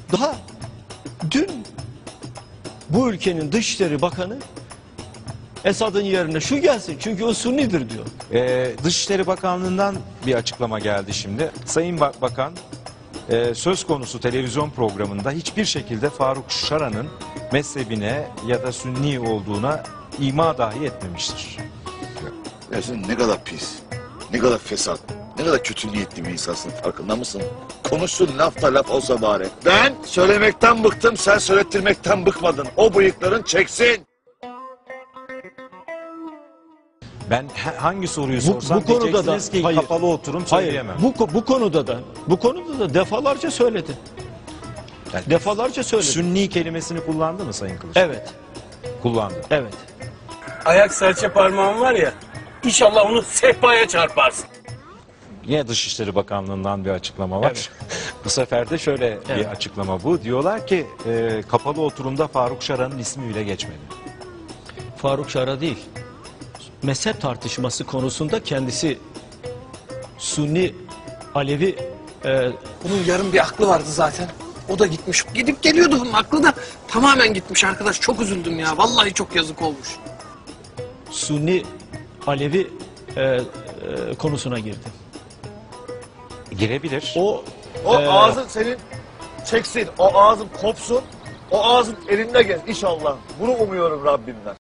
Daha dün bu ülkenin Dışişleri Bakanı Esad'ın yerine şu gelsin çünkü o Sunnidir diyor. Dışişleri Bakanlığı'ndan bir açıklama geldi şimdi. Sayın Bakan söz konusu televizyon programında hiçbir şekilde Faruk Şara'nın mezhebine ya da Sünni olduğuna ima dahi etmemiştir. Ya sen ne kadar pis, ne kadar fesat, ne kadar kötü niyetli bir insansın, farkında mısın? Konuşsun, laf da laf olsa bari. Ben söylemekten bıktım, sen söylettirmekten bıkmadın. O bıyıkların çeksin. Ben hangi soruyu sorsam bu konuda diyeceksiniz da ki hayır, kapalı oturum söyleyemem. bu konuda da defalarca söyledi. Yani Defalarca söyledi. Sünni kelimesini kullandı mı Sayın Kılıç? Evet. Kullandı. Evet. Ayak serçe parmağın var ya, İnşallah onu sehpaya çarparsın. Yine Dışişleri Bakanlığı'ndan bir açıklama var. Evet. Bu sefer de şöyle bir açıklama bu. Diyorlar ki kapalı oturumda Faruk Şara'nın ismi bile geçmedi. Faruk Şara değil. Mezhep tartışması konusunda kendisi Sunni, Alevi Bunun yarım bir aklı vardı zaten. O da gitmiş. Gidip geliyordu bunun aklı da tamamen gitmiş arkadaş. Çok üzüldüm ya. Vallahi çok yazık olmuş. Sunni, Alevi konusuna girdi. Girebilir. O ağzın senin çeksin, o ağzın kopsun, o ağzın elinde gez inşallah. Bunu umuyorum Rabbimden.